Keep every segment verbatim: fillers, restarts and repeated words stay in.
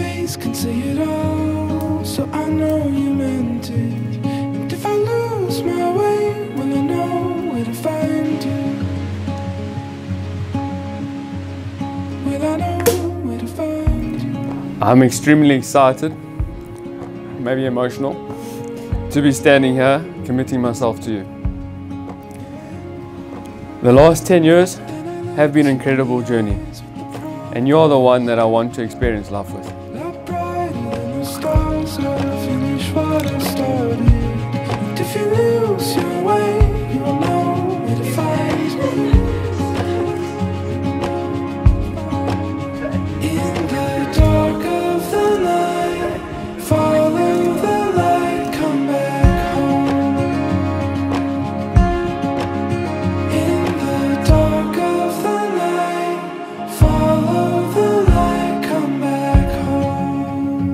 face can say it all, so I know you meant it. And if I lose my way, will I know where to find you? Will I know where to find you? I'm extremely excited, maybe emotional, to be standing here committing myself to you. The last ten years have been an incredible journey, and you're the one that I want to experience life with. Not brighter than the stars, I'll finish what I started. And if you lose your way, you'll know where to find me. In the dark of the night, follow the light, come back home. In the dark of the night, follow the light, come back home.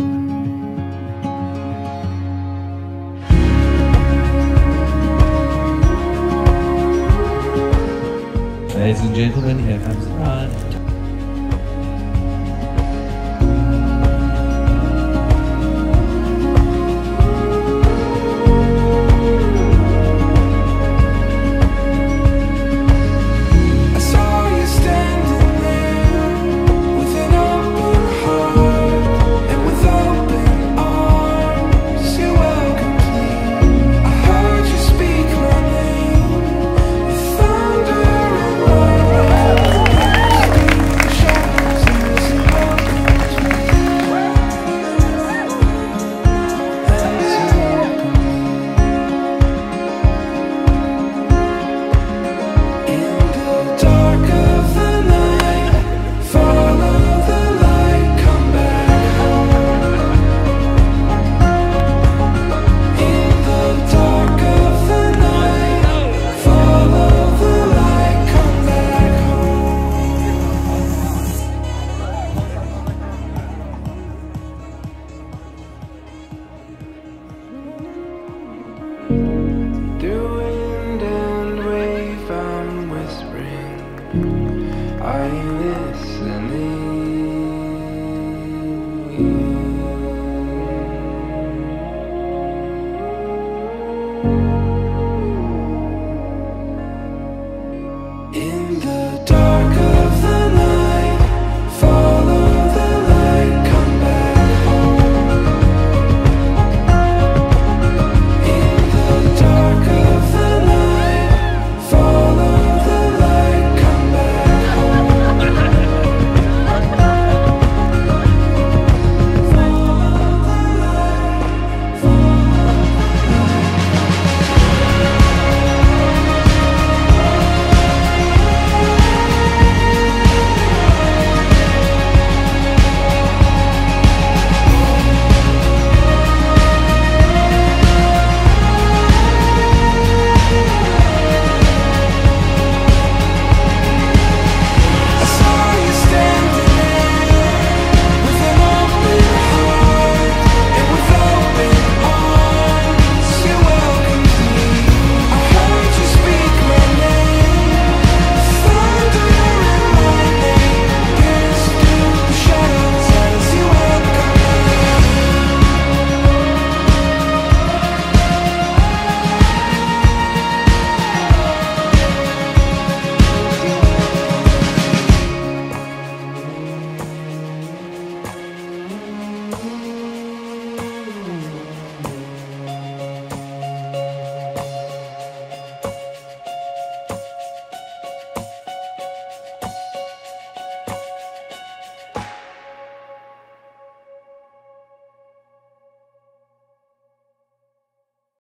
Ladies and gentlemen, here comes the ride. I saw you standing there with an open heart and with open arms. You welcomed me. I heard you speak my name with thunder and lightning. The shadows as you welcomed me. As you welcomed me. In the dark of the night, follow the light, come back home. In the dark of the night, follow the light, come back home. Through wind and wave, I'm whispering. Are you listening?